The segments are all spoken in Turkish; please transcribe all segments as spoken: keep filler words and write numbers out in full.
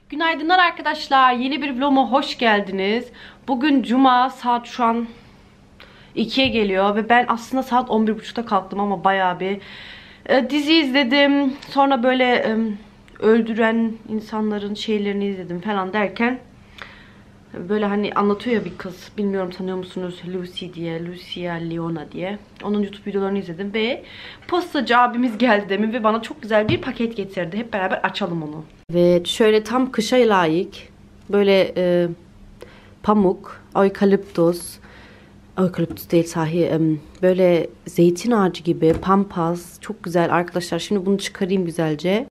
Günaydınlar arkadaşlar. Yeni bir vloguma hoş geldiniz. Bugün Cuma, saat şu an ikiye geliyor ve ben aslında saat on bir buçukta kalktım ama bayağı bir e, dizi izledim. Sonra böyle e, öldüren insanların şeylerini izledim falan derken böyle hani anlatıyor ya bir kız. Bilmiyorum, tanıyor musunuz? Lucy diye, Lucia Leona diye. Onun YouTube videolarını izledim ve postacı abimiz geldi demin ve bana çok güzel bir paket getirdi. Hep beraber açalım onu. Evet, şöyle tam kışa layık böyle e, pamuk, eukaliptus, eukaliptus değil sahi, e, böyle zeytin ağacı gibi pampas, çok güzel arkadaşlar. Şimdi bunu çıkarayım güzelce.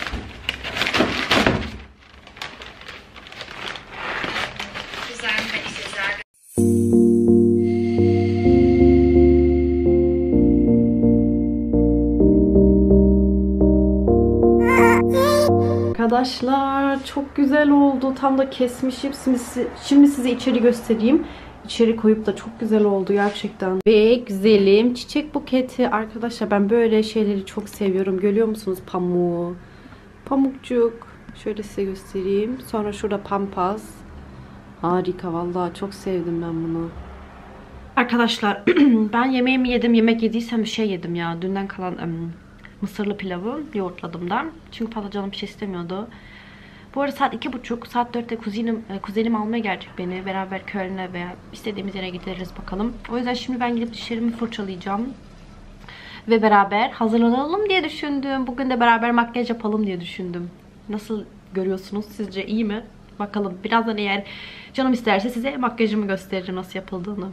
Arkadaşlar çok güzel oldu. Tam da kesmişim. Şimdi size içeri göstereyim. İçeri koyup da çok güzel oldu gerçekten. Ve güzelim çiçek buketi. Arkadaşlar ben böyle şeyleri çok seviyorum. Görüyor musunuz pamuğu? Pamukçuk. Şöyle size göstereyim. Sonra şurada pampas. Harika vallahi, çok sevdim ben bunu. Arkadaşlar ben yemeğimi yedim. Yemek yediysem bir şey yedim ya. Dünden kalan um, mısırlı pilavı yoğurtladım da. Çünkü fazla canım bir şey istemiyordu. Bu arada saat iki buçuk. Saat dörtte kuzenim, kuzenim almaya gelecek beni. Beraber Köln'e veya istediğimiz yere gideriz bakalım. O yüzden şimdi ben gidip dişlerimi fırçalayacağım. Ve beraber hazırlanalım diye düşündüm. Bugün de beraber makyaj yapalım diye düşündüm. Nasıl görüyorsunuz? Sizce iyi mi? Bakalım. Birazdan eğer canım isterse size makyajımı göstereceğim nasıl yapıldığını.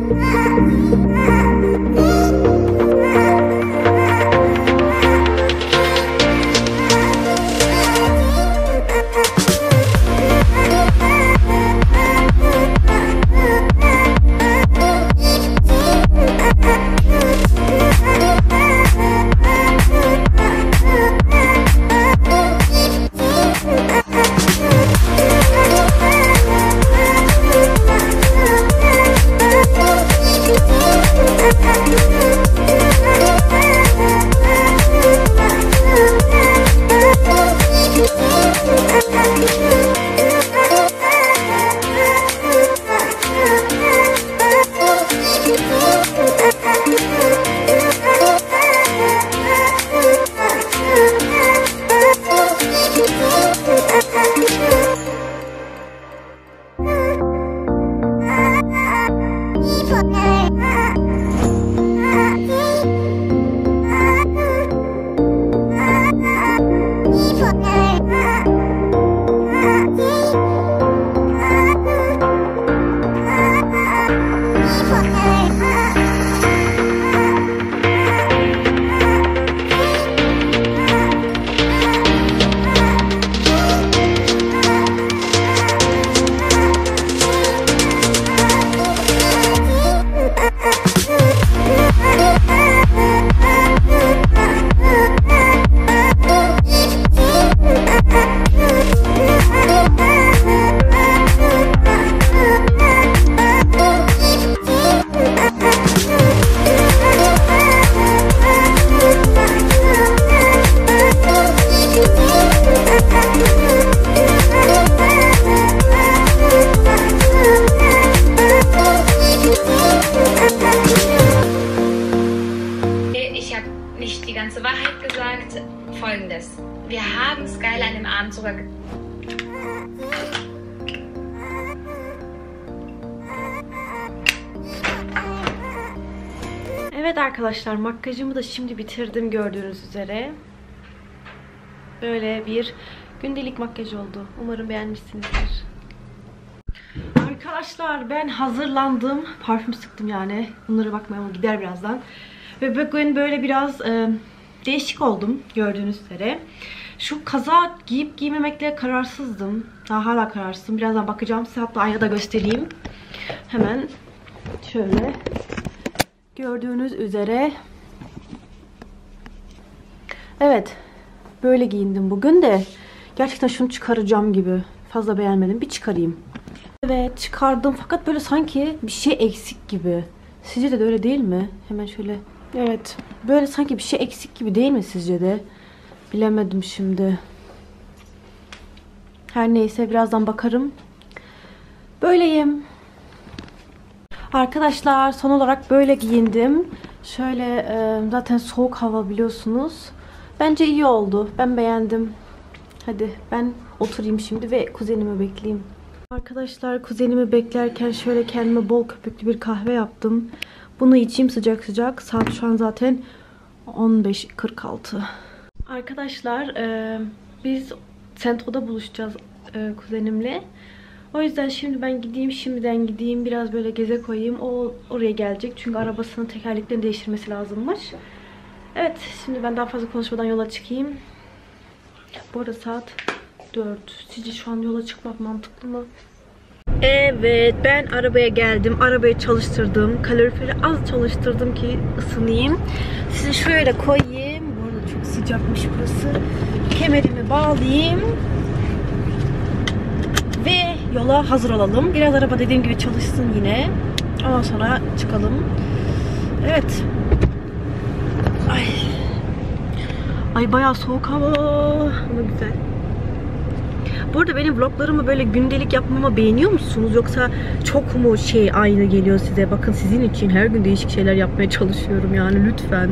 Folgendes. Wir haben Skyler an dem Abend sogar... Evet arkadaşlar, makyajımı da şimdi bitirdim gördüğünüz üzere. Böyle bir gündelik makyaj oldu. Umarım beğenmişsinizdir. Arkadaşlar ben hazırlandım. Parfüm sıktım yani. Bunlara bakmaya ama gider birazdan. Ve bugün böyle biraz e, değişik oldum gördüğünüz üzere. Şu kaza giyip giymemekle kararsızdım. Daha hala kararsızım. Birazdan bakacağım. Size hatta aynada göstereyim. Hemen şöyle. Gördüğünüz üzere. Evet. Böyle giyindim bugün de. Gerçekten şunu çıkaracağım gibi. Fazla beğenmedim. Bir çıkarayım. Evet çıkardım. Fakat böyle sanki bir şey eksik gibi. Sizce de öyle değil mi? Hemen şöyle. Evet. Böyle sanki bir şey eksik gibi değil mi sizce de? Bilemedim şimdi. Her neyse birazdan bakarım. Böyleyim. Arkadaşlar son olarak böyle giyindim. Şöyle e, zaten soğuk hava biliyorsunuz. Bence iyi oldu. Ben beğendim. Hadi ben oturayım şimdi ve kuzenimi bekleyeyim. Arkadaşlar kuzenimi beklerken şöyle kendime bol köpüklü bir kahve yaptım. Bunu içeyim sıcak sıcak. Saat şu an zaten on beş kırk altı. Arkadaşlar e, biz Centro'da buluşacağız e, kuzenimle. O yüzden şimdi ben gideyim, şimdiden gideyim. Biraz böyle geze koyayım. O oraya gelecek. Çünkü arabasının tekerleklerini değiştirmesi lazımmış. Evet, şimdi ben daha fazla konuşmadan yola çıkayım. Bu arada saat dört. Sizce şu an yola çıkmak mantıklı mı? Evet, ben arabaya geldim. Arabayı çalıştırdım. Kaloriferi az çalıştırdım ki ısınayım. Sizi şöyle koyayım. Bu arada çok sıcakmış burası. Kemerimi bağlayayım. Ve yola hazır olalım. Biraz araba dediğim gibi çalışsın yine. Ondan sonra çıkalım. Evet. Ay. Ay bayağı soğuk hava. Ama güzel. Bu arada benim vloglarımı böyle gündelik yapmama beğeniyor musunuz? Yoksa çok mu şey aynı geliyor size? Bakın sizin için her gün değişik şeyler yapmaya çalışıyorum yani lütfen.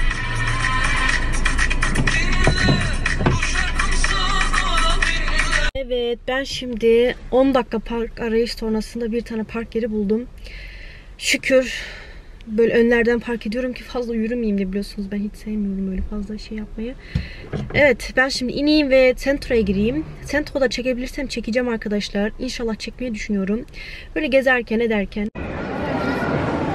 Evet ben şimdi on dakika park arayış sonrasında bir tane park yeri buldum. Şükür. Böyle önlerden park ediyorum ki fazla yürümeyeyim diye, biliyorsunuz ben hiç sevmiyorum öyle fazla şey yapmayı. Evet ben şimdi ineyim ve Centro'ya gireyim. Centro'da çekebilirsem çekeceğim arkadaşlar. İnşallah çekmeyi düşünüyorum. Böyle gezerken ederken.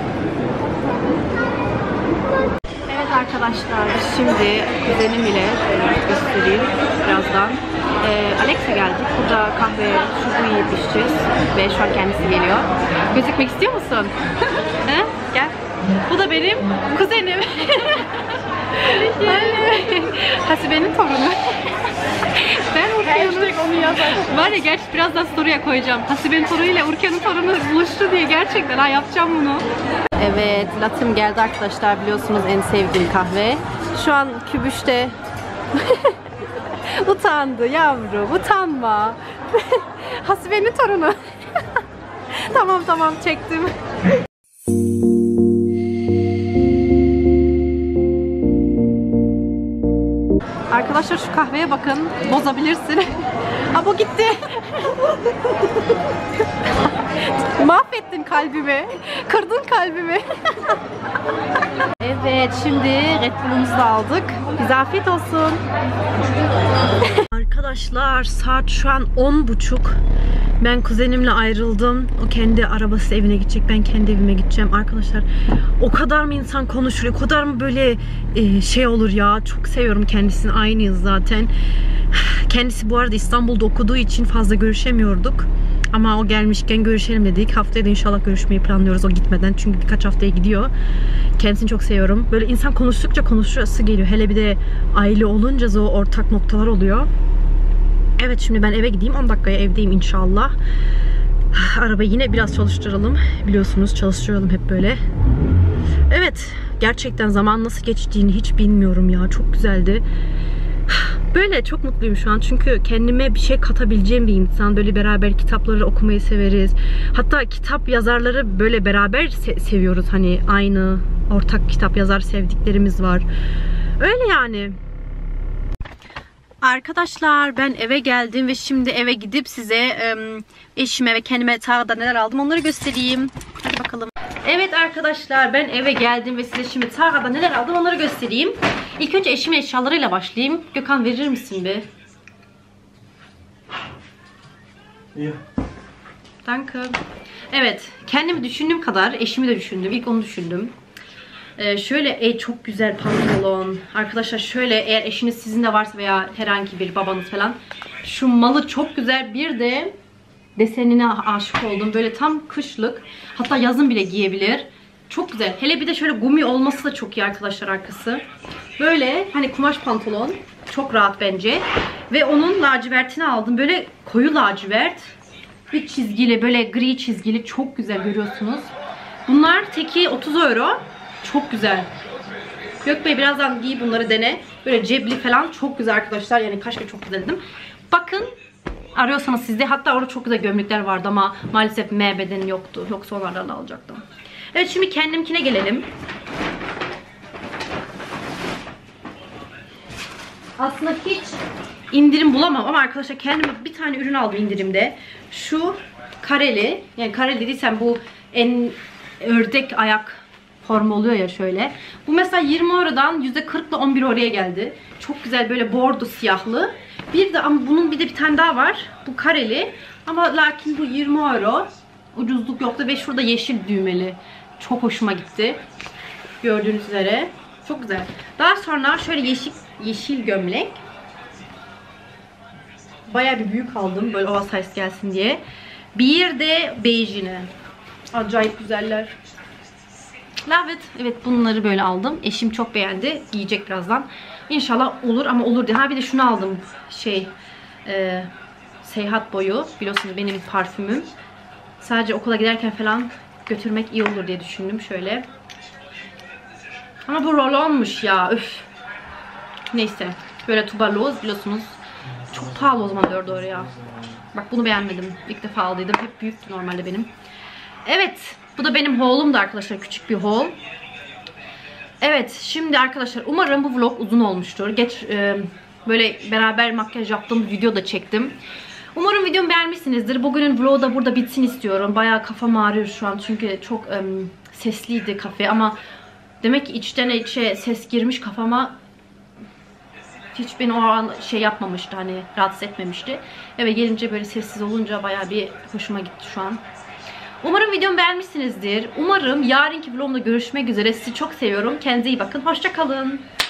Arkadaşlar şimdi kuzenim ile şöyle göstereyim birazdan. Ee, Alexa geldik. Burada kahve, şu bu yiyip içeceğiz. Ve şu an kendisi geliyor. Gözükmek istiyor musun? He? Gel. Bu da benim kuzenim. Hasibe'nin torunu. Ben Urke'nin onu yazar. Var ya, gerçi birazdan story'e koyacağım. Hasibe'nin torunu ile Urke'nin torunu buluştu diye, gerçekten ha yapacağım bunu. Evet, latte'm geldi arkadaşlar, biliyorsunuz en sevdiğim kahve. Şu an Kübüş'te utandı yavrum, utanma. Hasibe'nin torunu. Tamam tamam, çektim. Arkadaşlar şu kahveye bakın, bozabilirsin. Ha, bu gitti. Mahvettin kalbimi. Kırdın kalbimi. Evet, şimdi Red Bull'umuzu da aldık. Bize afiyet olsun. Arkadaşlar saat şu an on buçuk. Ben kuzenimle ayrıldım. O kendi arabası evine gidecek. Ben kendi evime gideceğim. Arkadaşlar o kadar mı insan konuşur? O kadar mı böyle e, şey olur ya? Çok seviyorum kendisini. Aynıyız zaten. Kendisi bu arada İstanbul'da okuduğu için fazla görüşemiyorduk. Ama o gelmişken görüşelim dedik. Haftaya da inşallah görüşmeyi planlıyoruz o gitmeden. Çünkü birkaç haftaya gidiyor. Kendisini çok seviyorum. Böyle insan konuştukça konuşası geliyor. Hele bir de aile olunca o ortak noktalar oluyor. Evet, şimdi ben eve gideyim. on dakikaya evdeyim inşallah. Arabayı yine biraz çalıştıralım. Biliyorsunuz çalıştıralım hep böyle. Evet, gerçekten zaman nasıl geçtiğini hiç bilmiyorum ya. Çok güzeldi. Böyle çok mutluyum şu an. Çünkü kendime bir şey katabileceğim bir insan. Böyle beraber kitapları okumayı severiz. Hatta kitap yazarları böyle beraber se seviyoruz. Hani aynı ortak kitap yazar sevdiklerimiz var. Öyle yani. Arkadaşlar ben eve geldim ve şimdi eve gidip size eşime ve kendime Tara'da neler aldım onları göstereyim. Hadi bakalım. Evet arkadaşlar, ben eve geldim ve size şimdi Tara'da neler aldım onları göstereyim. İlk önce eşimin eşyalarıyla başlayayım. Gökhan, verir misin bir? İyi. Danke. Evet, kendimi düşündüğüm kadar eşimi de düşündüm. İlk onu düşündüm. Ee, şöyle e, çok güzel pantolon. Arkadaşlar şöyle, eğer eşiniz sizin de varsa veya herhangi bir babanız falan, şu malı çok güzel. Bir de desenine aşık oldum. Böyle tam kışlık. Hatta yazın bile giyebilir. Çok güzel. Hele bir de şöyle gumi olması da çok iyi arkadaşlar arkası. Böyle hani kumaş pantolon. Çok rahat bence. Ve onun lacivertini aldım. Böyle koyu lacivert. Bir çizgili, böyle gri çizgili. Çok güzel, görüyorsunuz. Bunlar teki otuz euro. Çok güzel. Gökbey birazdan giy bunları, dene. Böyle cebli falan çok güzel arkadaşlar. Yani kaşka çok güzel dedim. Bakın, arıyorsanız sizde. Hatta orada çok güzel gömlekler vardı ama maalesef M bedeni yoktu. Yoksa onlardan da alacaktım. Evet, şimdi kendimkine gelelim. Aslında hiç indirim bulamam ama arkadaşlar kendime bir tane ürün aldım indirimde. Şu kareli, yani kareli dediysem bu en ördek ayak formu oluyor ya şöyle. Bu mesela yirmi eurodan yüzde kırk ile on bir euroya geldi. Çok güzel, böyle bordo siyahlı. Bir de ama bunun bir de bir tane daha var. Bu kareli. Ama lakin bu yirmi euro. Ucuzluk yoktu ve şurada yeşil düğmeli. Çok hoşuma gitti. Gördüğünüz üzere. Çok güzel. Daha sonra şöyle yeşil yeşil gömlek. Bayağı bir büyük aldım. Böyle oversize gelsin diye. Bir de bejine. Acayip güzeller. Love it. Evet, bunları böyle aldım. Eşim çok beğendi. Giyecek birazdan. İnşallah olur ama olur diye. Ha, bir de şunu aldım. Şey e, seyahat boyu. Biliyorsunuz benim parfümüm. Sadece okula giderken falan götürmek iyi olur diye düşündüm. Şöyle. Ama bu roll-on'muş ya. Üf. Neyse. Böyle tuberloz biliyorsunuz. Çok pahalı o zaman dört euro ya. Bak, bunu beğenmedim. İlk defa aldıydım. Hep büyüktü normalde benim. Evet. Bu da benim haul'um da arkadaşlar. Küçük bir haul. Evet. Şimdi arkadaşlar umarım bu vlog uzun olmuştur. Geç e, böyle beraber makyaj yaptığım video da çektim. Umarım videomu beğenmişsinizdir. Bugünün vlogu da burada bitsin istiyorum. Bayağı kafam ağrıyor şu an. Çünkü çok e, sesliydi kafe ama demek ki içten içe ses girmiş kafama. Hiç beni o an şey yapmamıştı, hani rahatsız etmemişti. Eve gelince böyle sessiz olunca bayağı bir hoşuma gitti şu an. Umarım videomu beğenmişsinizdir. Umarım yarınki vlogumda görüşmek üzere. Sizi çok seviyorum. Kendinize iyi bakın. Hoşça kalın.